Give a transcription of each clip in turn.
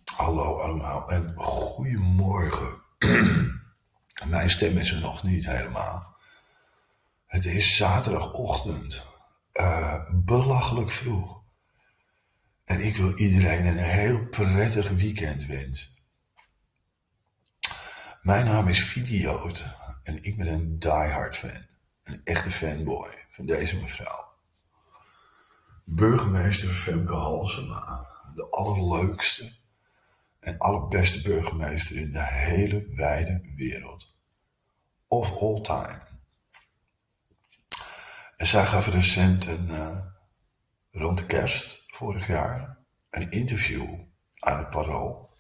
Hallo allemaal en goedemorgen. Mijn stem is er nog niet helemaal. Het is zaterdagochtend. Belachelijk vroeg. En ik wil iedereen een heel prettig weekend wensen. Mijn naam is Vidioot en ik ben een diehard fan. Een echte fanboy van deze mevrouw. Burgemeester Femke Halsema. De allerleukste en allerbeste burgemeester in de hele wijde wereld. Of all time. En zij gaf recent rond de kerst vorig jaar een interview aan het Parool.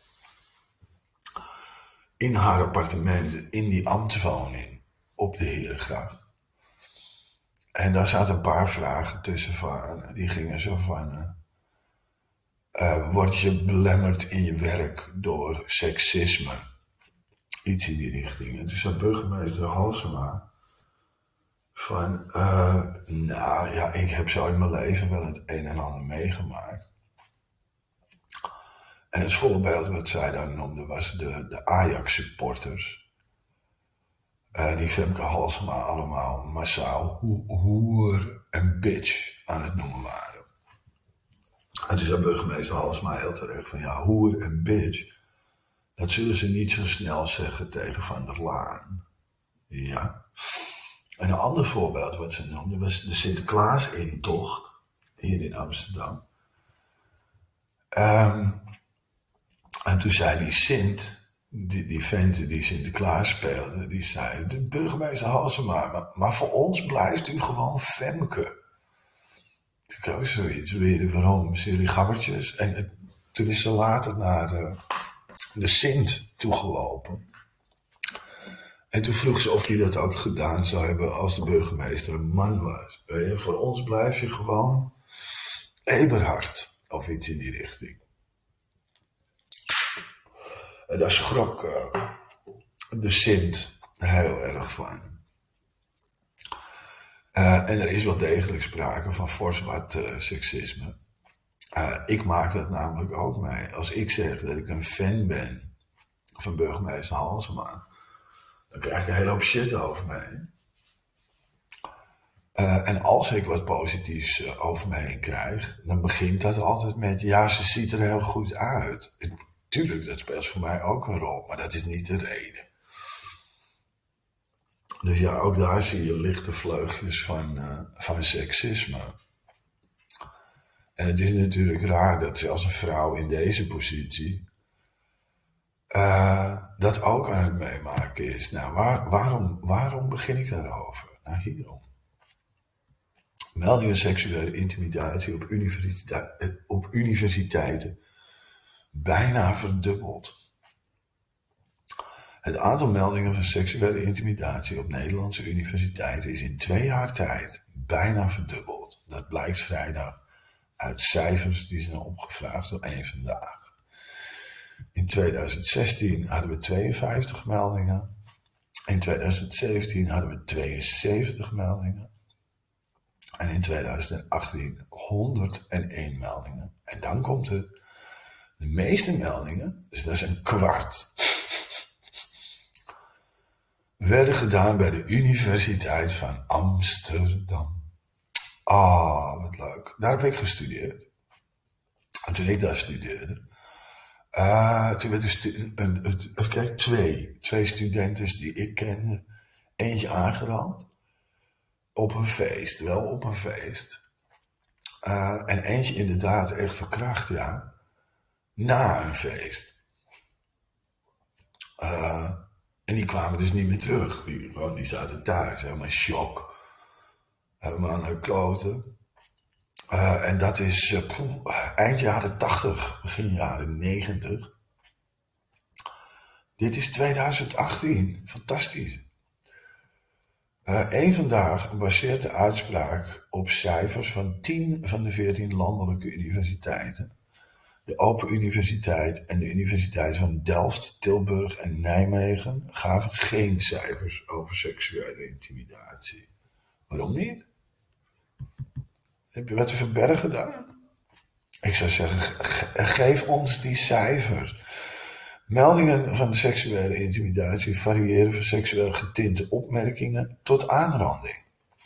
In haar appartement in die ambtswoning op de Herengracht. En daar zaten een paar vragen tussen van, die gingen zo van, word je belemmerd in je werk door seksisme? Iets in die richting. En toen zei burgemeester Halsema van, nou ja, ik heb zo in mijn leven wel het een en ander meegemaakt. En het voorbeeld wat zij dan noemde was de Ajax-supporters. Die Femke Halsema allemaal massaal hoer en bitch aan het noemen waren. En toen zei burgemeester Halsema heel terecht van ja, hoer en bitch, dat zullen ze niet zo snel zeggen tegen Van der Laan. Ja. En een ander voorbeeld wat ze noemde was de Sinterklaas-intocht hier in Amsterdam. En toen zei die Sint, die vent die Sinterklaas speelde, die zei, de burgemeester Halsema, maar voor ons blijft u gewoon Femke. Toen ik ook zoiets weer, waarom? Zijn jullie gabbertjes? En toen is ze later naar de Sint toegelopen. En toen vroeg ze of hij dat ook gedaan zou hebben als de burgemeester een man was. Weet je, voor ons blijf je gewoon Eberhard of iets in die richting. En daar schrok de Sint heel erg van. En er is wel degelijk sprake van fors wat seksisme. Ik maak dat namelijk ook mee. Als ik zeg dat ik een fan ben van burgemeester Halsema, dan krijg ik een hele hoop shit over mij. En als ik wat positiefs over me heen krijg, dan begint dat altijd met, ja, ze ziet er heel goed uit. Tuurlijk, dat speelt voor mij ook een rol, maar dat is niet de reden. Dus ja, ook daar zie je lichte vleugjes van seksisme. En het is natuurlijk raar dat zelfs een vrouw in deze positie dat ook aan het meemaken is. Nou, waarom begin ik daarover? Nou, hierom. Meldingen seksuele intimidatie op universiteiten bijna verdubbeld. Het aantal meldingen van seksuele intimidatie op Nederlandse universiteiten is in 2 jaar tijd bijna verdubbeld. Dat blijkt vrijdag uit cijfers die zijn opgevraagd door Eén Vandaag. In 2016 hadden we 52 meldingen. In 2017 hadden we 72 meldingen. En in 2018 101 meldingen. En dan komt het. De meeste meldingen, dus dat is een kwart, werden gedaan bij de Universiteit van Amsterdam. Ah, wat leuk. Daar heb ik gestudeerd. En toen ik daar studeerde, toen werd twee studenten die ik kende, eentje aangerand. Op een feest, wel op een feest. En eentje inderdaad echt verkracht, ja. Na een feest. En die kwamen dus niet meer terug. Die zaten thuis, helemaal in shock. Helemaal aan hun kloten. En dat is eind jaren 80, begin jaren 90. Dit is 2018. Fantastisch. Eén Vandaag baseert de uitspraak op cijfers van 10 van de 14 landelijke universiteiten. De Open Universiteit en de Universiteit van Delft, Tilburg en Nijmegen gaven geen cijfers over seksuele intimidatie. Waarom niet? Heb je wat te verbergen daar? Ik zou zeggen, geef ons die cijfers. Meldingen van de seksuele intimidatie variëren van seksueel getinte opmerkingen tot aanranding.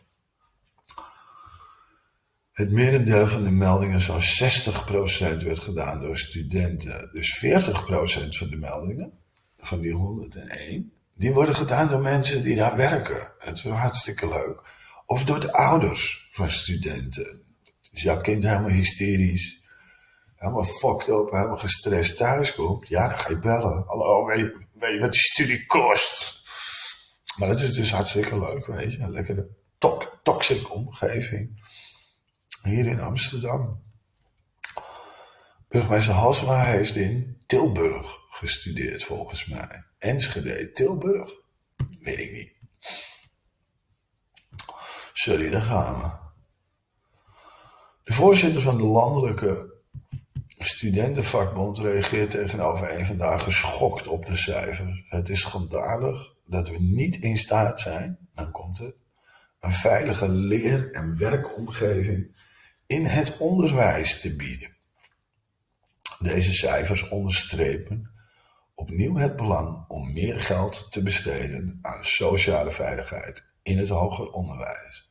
Het merendeel van de meldingen, zo'n 60%, werd gedaan door studenten. Dus 40% van de meldingen, van die 101, die worden gedaan door mensen die daar werken. Het is wel hartstikke leuk. Of door de ouders van studenten. Dus jouw kind helemaal hysterisch, helemaal fucked up, helemaal gestrest thuis komt. Ja, dan ga je bellen. Hallo, weet je wat die studie kost? Maar dat is dus hartstikke leuk, weet je. Een lekkere toxic omgeving. Hier in Amsterdam. Burgemeester Halsema heeft in Tilburg gestudeerd, volgens mij. Enschede, Tilburg? Weet ik niet. Sorry, daar gaan we. De voorzitter van de landelijke studentenvakbond reageert tegenover één vandaag geschokt op de cijfers. Het is schandalig dat we niet in staat zijn, dan komt het, een veilige leer- en werkomgeving in het onderwijs te bieden. Deze cijfers onderstrepen opnieuw het belang om meer geld te besteden aan sociale veiligheid in het hoger onderwijs.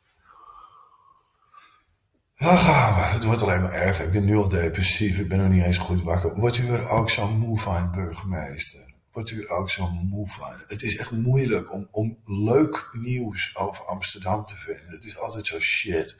Daar gaan we. Het wordt alleen maar erger. Ik ben nu al depressief. Ik ben nog niet eens goed wakker. Wordt u er ook zo moe van, burgemeester? Wordt u er ook zo moe van? Het is echt moeilijk om leuk nieuws over Amsterdam te vinden. Het is altijd zo shit.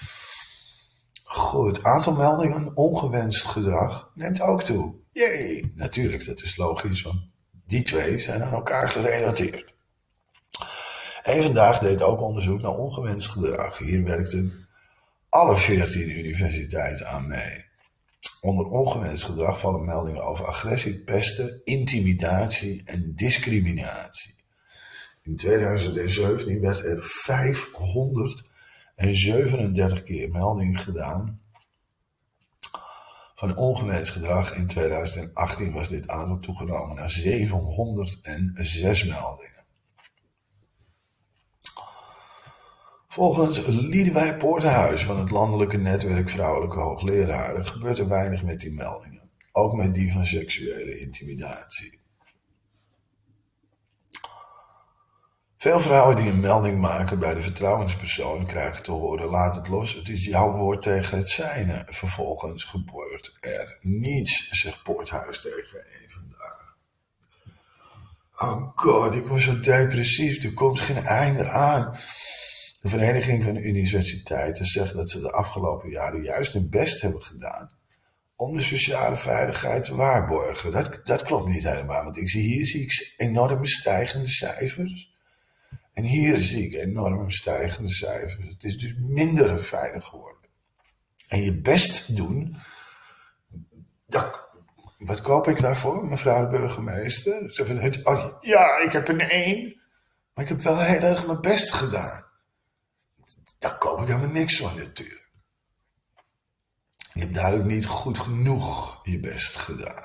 Goed, aantal meldingen ongewenst gedrag neemt ook toe. Jee, natuurlijk, dat is logisch, want die twee zijn aan elkaar gerelateerd. En vandaag deed ook onderzoek naar ongewenst gedrag. Hier werkten alle 14 universiteiten aan mee. Onder ongewenst gedrag vallen meldingen over agressie, pesten, intimidatie en discriminatie. In 2017 werd er 537 keer melding gedaan van ongewenst gedrag. In 2018 was dit aantal toegenomen naar 706 meldingen. Volgens Liedewij Poortenhuis van het Landelijke Netwerk Vrouwelijke Hoogleraren gebeurt er weinig met die meldingen. Ook met die van seksuele intimidatie. Veel vrouwen die een melding maken bij de vertrouwenspersoon krijgen te horen: laat het los, het is jouw woord tegen het zijne. Vervolgens gebeurt er niets, zegt Poorthuis tegen één vandaag. Oh god, ik word zo depressief, er komt geen einde aan. De Vereniging van de Universiteiten zegt dat ze de afgelopen jaren juist hun best hebben gedaan om de sociale veiligheid te waarborgen. Dat klopt niet helemaal, want hier zie ik enorme stijgende cijfers. En hier zie ik enorm stijgende cijfers. Het is dus minder veilig geworden. En je best doen, wat koop ik daarvoor, mevrouw de burgemeester? Ja, ik heb een 1. Maar ik heb wel heel erg mijn best gedaan. Daar koop ik helemaal niks van natuurlijk. Je hebt duidelijk niet goed genoeg je best gedaan.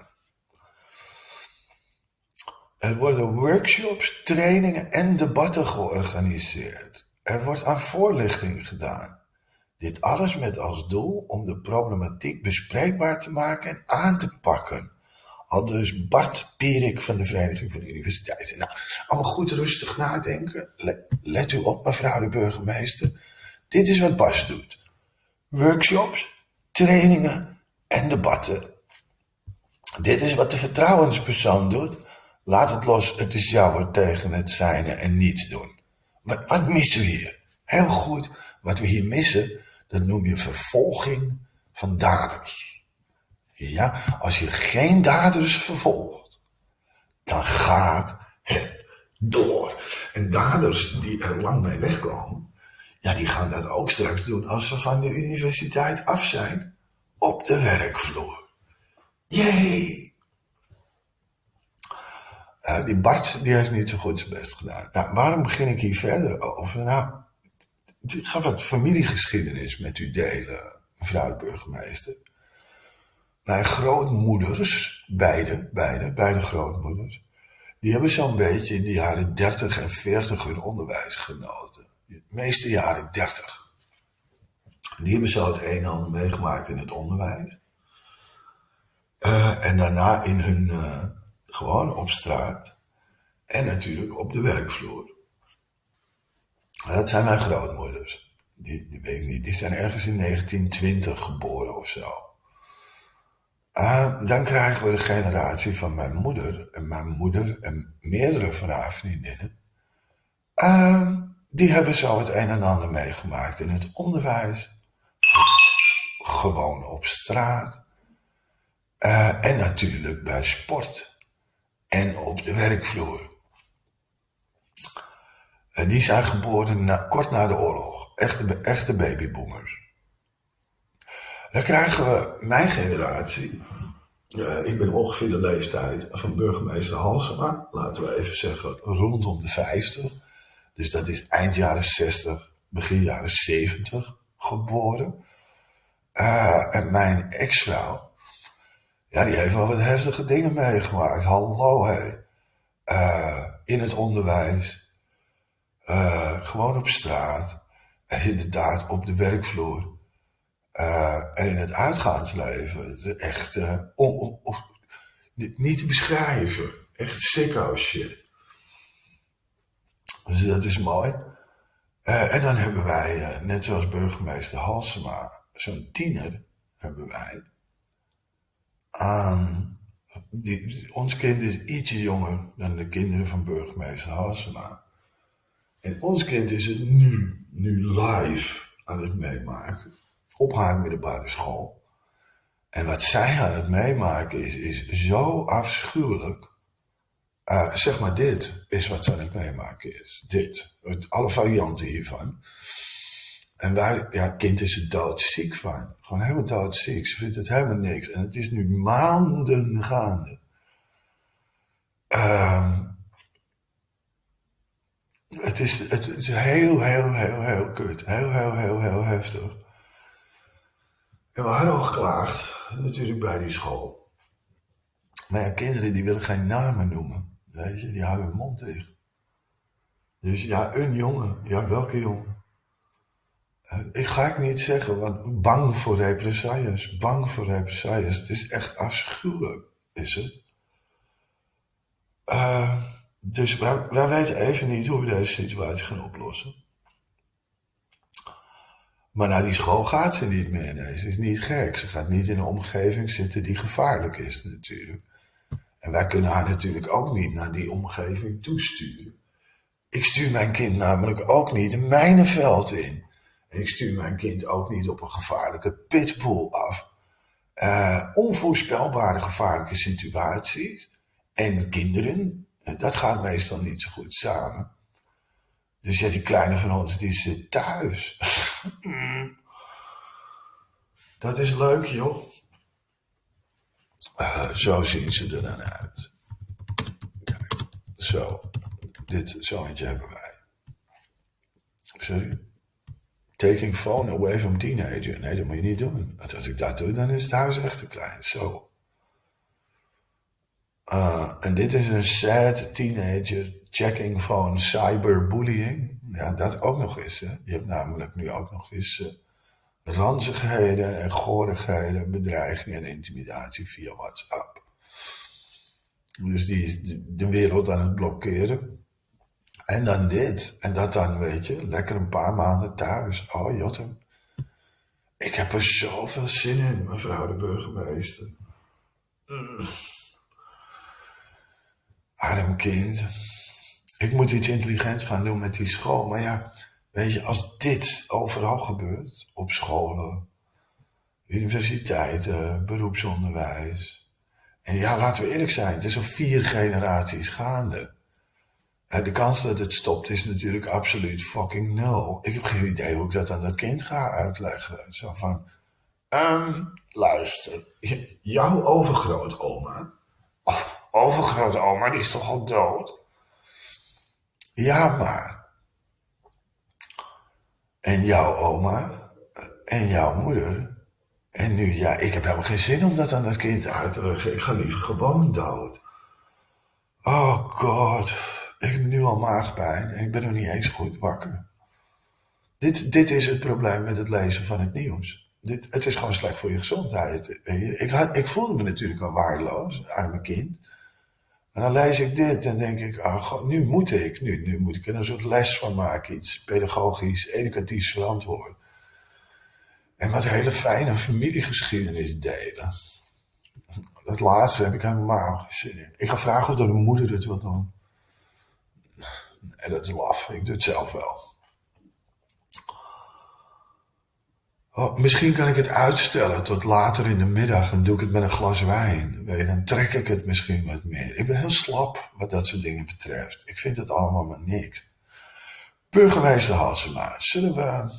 Er worden workshops, trainingen en debatten georganiseerd. Er wordt aan voorlichting gedaan. Dit alles met als doel om de problematiek bespreekbaar te maken en aan te pakken. Aldus Bart Pierik van de Vereniging van de Universiteiten. Nou, allemaal goed rustig nadenken. Let u op, mevrouw de burgemeester. Dit is wat Bas doet. Workshops, trainingen en debatten. Dit is wat de vertrouwenspersoon doet. Laat het los, het is jouw woord tegen het zijne en niets doen. Wat missen we hier? Heel goed, wat we hier missen, dat noem je vervolging van daders. Ja, als je geen daders vervolgt, dan gaat het door. En daders die er lang mee wegkomen, ja, die gaan dat ook straks doen als ze van de universiteit af zijn op de werkvloer. Jee! Die Bart die heeft niet zo goed zijn best gedaan. Nou, waarom begin ik hier verder over? Nou, ik ga wat familiegeschiedenis met u delen, mevrouw de burgemeester. Mijn grootmoeders, beide grootmoeders, die hebben zo'n beetje in de jaren 30 en 40 hun onderwijs genoten. De meeste jaren 30. Die hebben zo het een en ander meegemaakt in het onderwijs. En daarna in hun, gewoon op straat. En natuurlijk op de werkvloer. Dat zijn mijn grootmoeders. Die weet ik niet. Die zijn ergens in 1920 geboren of zo. Dan krijgen we de generatie van mijn moeder. En mijn moeder en meerdere van haar vriendinnen. Die hebben zo het een en ander meegemaakt in het onderwijs. Gewoon op straat. En natuurlijk bij sport. En op de werkvloer. Die zijn geboren kort na de oorlog. Echte babyboomers. Dan krijgen we mijn generatie. Ik ben ongeveer de leeftijd van burgemeester Halsema. Laten we even zeggen rondom de 50. Dus dat is eind jaren 60, begin jaren 70 geboren. En mijn ex-vrouw. Ja, die heeft wel wat heftige dingen meegemaakt. Hallo, hé. In het onderwijs. Gewoon op straat. En inderdaad op de werkvloer. En in het uitgaansleven. Echt niet te beschrijven. Echt sicko shit. Dus dat is mooi. En dan hebben wij, net zoals burgemeester Halsema, zo'n tiener hebben wij. Ons kind is ietsje jonger dan de kinderen van burgemeester Halsema. En ons kind is het nu live aan het meemaken. Op haar middelbare school. En wat zij aan het meemaken is zo afschuwelijk. Zeg maar, dit is wat ze aan het meemaken is. Dit. Alle varianten hiervan. En kind is er doodziek van. Gewoon helemaal doodziek. Ze vindt het helemaal niks. En het is nu maanden gaande. Het is heel kut. Heel heftig. En we hadden al geklaagd, natuurlijk bij die school. Maar ja, kinderen die willen geen namen noemen. Weet je, die houden hun mond dicht. Dus ja, een jongen. Ja, welke jongen? Ik ga het niet zeggen, want bang voor represailles. Bang voor represailles. Het is echt afschuwelijk, is het. Dus wij weten even niet hoe we deze situatie gaan oplossen. Maar naar die school gaat ze niet meer. Nee, ze is niet gek. Ze gaat niet in een omgeving zitten die gevaarlijk is natuurlijk. En wij kunnen haar natuurlijk ook niet naar die omgeving toesturen. Ik stuur mijn kind namelijk ook niet een mijnenveld in. En ik stuur mijn kind ook niet op een gevaarlijke pitbull af. Onvoorspelbare gevaarlijke situaties. En kinderen, dat gaat meestal niet zo goed samen. Dus ja, die kleine van ons, die zit thuis. Dat is leuk, joh. Zo zien ze er dan uit. Kijk, zo. Zo eentje hebben wij. Sorry. Taking phone away from teenager. Nee, dat moet je niet doen. Want als ik dat doe, dan is het huis echt te klein. Zo. En dit is een sad teenager checking phone cyberbullying. Ja, dat ook nog eens. Hè. Je hebt namelijk nu ook nog eens ranzigheden en gorigheden, bedreigingen en intimidatie via WhatsApp. Dus die is de wereld aan het blokkeren. En dan dit. En dat dan, weet je, lekker een paar maanden thuis. Oh, jotte. Ik heb er zoveel zin in, mevrouw de burgemeester. Arm kind. Ik moet iets intelligents gaan doen met die school. Maar ja, weet je, als dit overal gebeurt, op scholen, universiteiten, beroepsonderwijs. En ja, laten we eerlijk zijn, het is al 4 generaties gaande. De kans dat het stopt is natuurlijk absoluut fucking nul. Ik heb geen idee hoe ik dat aan dat kind ga uitleggen. Zo van, luister, jouw overgrootoma, of overgrootoma, die is toch al dood? Ja, maar. En jouw oma, en jouw moeder. En nu, ja, ik heb helemaal geen zin om dat aan dat kind uit te leggen. Ik ga liever gewoon dood. Oh god, ik heb nu al maagpijn en ik ben nog niet eens goed wakker. Dit is het probleem met het lezen van het nieuws. Het is gewoon slecht voor je gezondheid. Weet je. Ik voelde me natuurlijk al waardeloos aan mijn kind. En dan lees ik dit en denk ik, nu moet ik er een soort les van maken. Iets pedagogisch, educatief verantwoord. En wat hele fijne familiegeschiedenis delen. Dat laatste heb ik helemaal geen zin in. Ik ga vragen of mijn moeder het wil doen. En dat is laf, ik doe het zelf wel. Misschien kan ik het uitstellen tot later in de middag. Dan doe ik het met een glas wijn. Weet je, dan trek ik het misschien wat meer. Ik ben heel slap wat dat soort dingen betreft. Ik vind het allemaal maar niks. Burgemeester Halsema, zullen we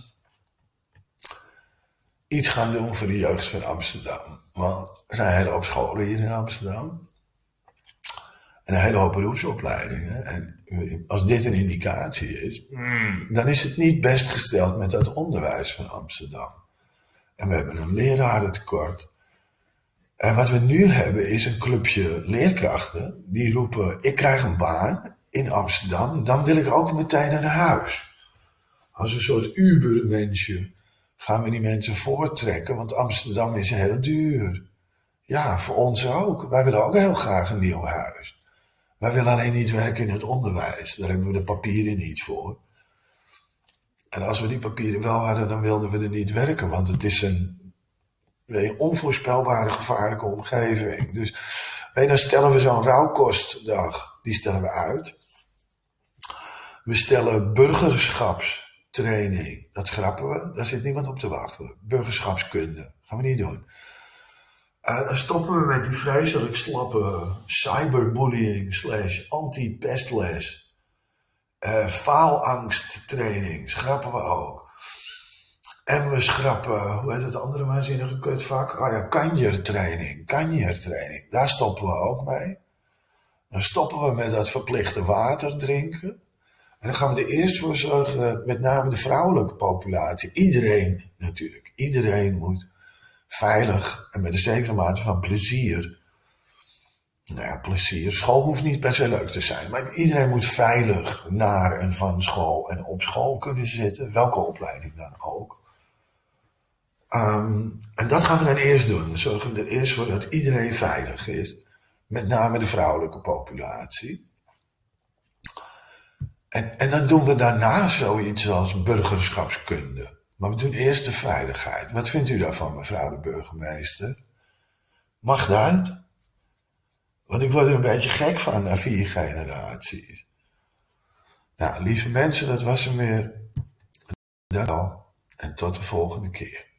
iets gaan doen voor de jeugd van Amsterdam? Want er zijn een hele hoop scholen hier in Amsterdam. En een hele hoop beroepsopleidingen. En als dit een indicatie is, dan is het niet best gesteld met het onderwijs van Amsterdam. En we hebben een lerarentekort. En wat we nu hebben is een clubje leerkrachten die roepen, ik krijg een baan in Amsterdam, dan wil ik ook meteen naar huis. Als een soort Ubermensje gaan we die mensen voortrekken, want Amsterdam is heel duur. Ja, voor ons ook. Wij willen ook heel graag een nieuw huis. Wij willen alleen niet werken in het onderwijs. Daar hebben we de papieren niet voor. En als we die papieren wel hadden, dan wilden we er niet werken. Want het is een onvoorspelbare, gevaarlijke omgeving. Dus dan stellen we zo'n rouwkostdag. Die stellen we uit. We stellen burgerschapstraining. Dat schrappen we. Daar zit niemand op te wachten. Burgerschapskunde. Gaan we niet doen. Dan stoppen we met die vreselijk slappe cyberbullying / anti-pestles. Faalangsttraining schrappen we ook. En we schrappen, hoe heet het andere waanzinnige kutvak? Kanjertraining. Daar stoppen we ook mee. Dan stoppen we met dat verplichte water drinken. En dan gaan we er eerst voor zorgen dat met name de vrouwelijke populatie, iedereen moet veilig en met een zekere mate van plezier. Nou ja, plezier. School hoeft niet per se leuk te zijn, maar iedereen moet veilig naar en van school en op school kunnen zitten, welke opleiding dan ook. En dat gaan we dan eerst doen. Dan zorgen we er eerst voor dat iedereen veilig is, met name de vrouwelijke populatie. En dan doen we daarna zoiets als burgerschapskunde. Maar we doen eerst de veiligheid. Wat vindt u daarvan, mevrouw de burgemeester? Mag dat? Want ik word er een beetje gek van na 4 generaties. Nou, lieve mensen, dat was hem weer. Dank wel. En tot de volgende keer.